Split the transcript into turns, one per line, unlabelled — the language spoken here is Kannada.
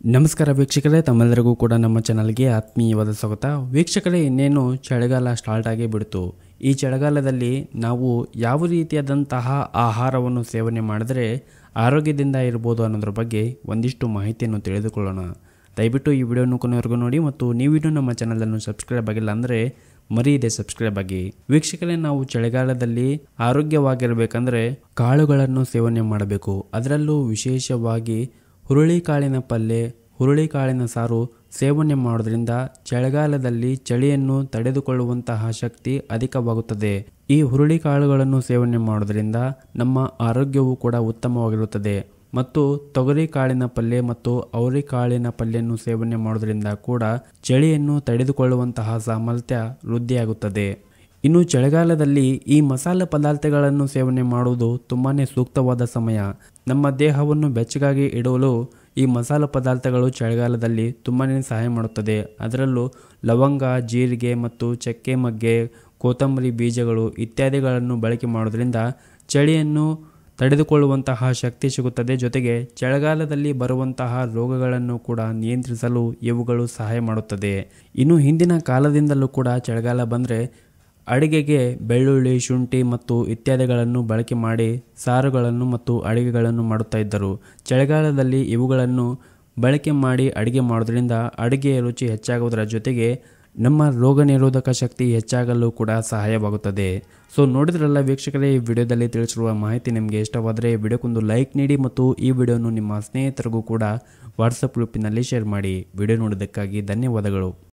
ನಮಸ್ಕಾರ ವೀಕ್ಷಕರೇ, ತಮ್ಮೆಲ್ಲರಿಗೂ ಕೂಡ ನಮ್ಮ ಚಾನಲ್ಗೆ ಆತ್ಮೀಯವಾದ ಸ್ವಾಗತ. ವೀಕ್ಷಕರೇ, ಇನ್ನೇನು ಚಳಿಗಾಲ ಸ್ಟಾರ್ಟ್ ಆಗಿ ಬಿಡ್ತು. ಈ ಚಳಿಗಾಲದಲ್ಲಿ ನಾವು ಯಾವ ರೀತಿಯಾದಂತಹ ಆಹಾರವನ್ನು ಸೇವನೆ ಮಾಡಿದರೆ ಆರೋಗ್ಯದಿಂದ ಇರ್ಬೋದು ಅನ್ನೋದ್ರ ಬಗ್ಗೆ ಒಂದಿಷ್ಟು ಮಾಹಿತಿಯನ್ನು ತಿಳಿದುಕೊಳ್ಳೋಣ. ದಯವಿಟ್ಟು ಈ ವಿಡಿಯೋನ ಕೊನೆವರೆಗೂ ನೋಡಿ ಮತ್ತು ನೀವಿನ್ನೂ ನಮ್ಮ ಚಾನಲನ್ನು ಸಬ್ಸ್ಕ್ರೈಬ್ ಆಗಿಲ್ಲ ಅಂದರೆ ಮರೆಯದೆ ಸಬ್ಸ್ಕ್ರೈಬ್ ಆಗಿ. ವೀಕ್ಷಕರೇ, ನಾವು ಚಳಿಗಾಲದಲ್ಲಿ ಆರೋಗ್ಯವಾಗಿರಬೇಕಂದ್ರೆ ಕಾಳುಗಳನ್ನು ಸೇವನೆ ಮಾಡಬೇಕು. ಅದರಲ್ಲೂ ವಿಶೇಷವಾಗಿ ಹುರುಳಿಕಾಳಿನ ಪಲ್ಯ, ಹುರುಳಿಕಾಳಿನ ಸಾರು ಸೇವನೆ ಮಾಡೋದ್ರಿಂದ ಚಳಿಗಾಲದಲ್ಲಿ ಚಳಿಯನ್ನು ತಡೆದುಕೊಳ್ಳುವಂತಹ ಶಕ್ತಿ ಅಧಿಕವಾಗುತ್ತದೆ. ಈ ಹುರುಳಿಕಾಳುಗಳನ್ನು ಸೇವನೆ ಮಾಡೋದ್ರಿಂದ ನಮ್ಮ ಆರೋಗ್ಯವು ಕೂಡ ಉತ್ತಮವಾಗಿರುತ್ತದೆ. ಮತ್ತು ತೊಗರಿ ಕಾಳಿನ ಪಲ್ಯ ಮತ್ತು ಅವರೆಕಾಳಿನ ಪಲ್ಯವನ್ನು ಸೇವನೆ ಮಾಡೋದ್ರಿಂದ ಕೂಡ ಚಳಿಯನ್ನು ತಡೆದುಕೊಳ್ಳುವಂತಹ ಸಾಮರ್ಥ್ಯ ವೃದ್ಧಿಯಾಗುತ್ತದೆ. ಇನ್ನು ಚಳಿಗಾಲದಲ್ಲಿ ಈ ಮಸಾಲೆ ಪದಾರ್ಥಗಳನ್ನು ಸೇವನೆ ಮಾಡುವುದು ತುಂಬಾ ಸೂಕ್ತವಾದ ಸಮಯ. ನಮ್ಮ ದೇಹವನ್ನು ಬೆಚ್ಚಗಾಗಿ ಇಡಲು ಈ ಮಸಾಲೆ ಪದಾರ್ಥಗಳು ಚಳಿಗಾಲದಲ್ಲಿ ತುಂಬಾ ಸಹಾಯ ಮಾಡುತ್ತದೆ. ಅದರಲ್ಲೂ ಲವಂಗ, ಜೀರಿಗೆ ಮತ್ತು ಚಕ್ಕೆ, ಮಗ್ಗೆ, ಕೊತ್ತಂಬರಿ ಬೀಜಗಳು ಇತ್ಯಾದಿಗಳನ್ನು ಬಳಕೆ ಮಾಡೋದ್ರಿಂದ ಚಳಿಯನ್ನು ತಡೆದುಕೊಳ್ಳುವಂತಹ ಶಕ್ತಿ ಸಿಗುತ್ತದೆ. ಜೊತೆಗೆ ಚಳಿಗಾಲದಲ್ಲಿ ಬರುವಂತಹ ರೋಗಗಳನ್ನು ಕೂಡ ನಿಯಂತ್ರಿಸಲು ಇವುಗಳು ಸಹಾಯ ಮಾಡುತ್ತದೆ. ಇನ್ನು ಹಿಂದಿನ ಕಾಲದಿಂದಲೂ ಕೂಡ ಚಳಿಗಾಲ ಬಂದರೆ ಅಡಿಗೆಗೆ ಬೆಳ್ಳುಳ್ಳಿ, ಶುಂಠಿ ಮತ್ತು ಇತ್ಯಾದಿಗಳನ್ನು ಬಳಕೆ ಮಾಡಿ ಸಾರುಗಳನ್ನು ಮತ್ತು ಅಡಿಗೆಗಳನ್ನು ಮಾಡುತ್ತಾ ಇದ್ದರು. ಚಳಿಗಾಲದಲ್ಲಿ ಇವುಗಳನ್ನು ಬಳಕೆ ಮಾಡಿ ಅಡಿಗೆ ಮಾಡೋದ್ರಿಂದ ಅಡಿಗೆಯ ರುಚಿ ಹೆಚ್ಚಾಗುವುದರ ಜೊತೆಗೆ ನಮ್ಮ ರೋಗ ನಿರೋಧಕ ಶಕ್ತಿ ಹೆಚ್ಚಾಗಲು ಕೂಡ ಸಹಾಯವಾಗುತ್ತದೆ. ಸೊ ನೋಡಿದ್ರಲ್ಲ ವೀಕ್ಷಕರೇ, ಈ ವಿಡಿಯೋದಲ್ಲಿ ತಿಳಿಸಿರುವ ಮಾಹಿತಿ ನಿಮಗೆ ಇಷ್ಟವಾದರೆ ವಿಡಿಯೋಕ್ಕೊಂದು ಲೈಕ್ ನೀಡಿ ಮತ್ತು ಈ ವಿಡಿಯೋನು ನಿಮ್ಮ ಸ್ನೇಹಿತರಿಗೂ ಕೂಡ ವಾಟ್ಸಪ್ ಗ್ರೂಪಿನಲ್ಲಿ ಶೇರ್ ಮಾಡಿ. ವಿಡಿಯೋ ನೋಡೋದಕ್ಕಾಗಿ ಧನ್ಯವಾದಗಳು.